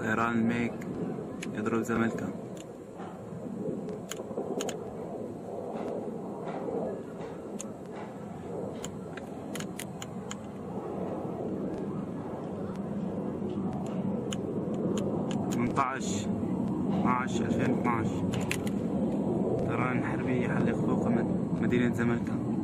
طيران الميك يضرب زملكا. ثمنطعش 2012 طيران حربية حلق فوق مدينة زملكا.